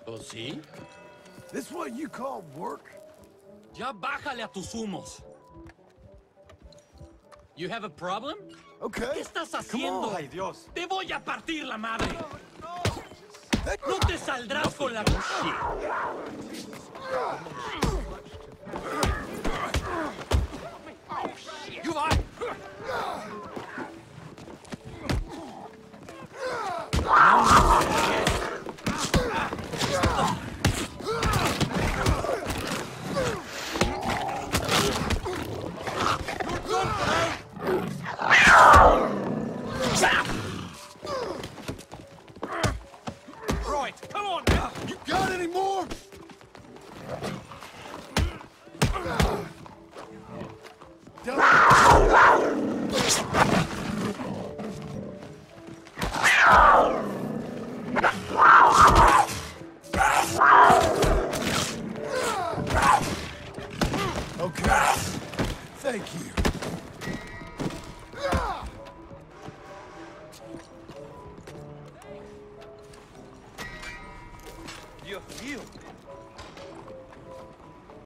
¿Oh, sí? This what you call work? Ya bájale a tus humos. You have a problem? Okay. ¿Qué estás Come haciendo? on. Ay, Dios. ¡Te voy a partir la madre! ¡No te saldrás con la... You are... Right, come on now! You got any more? Okay. Thank you. Dios mío.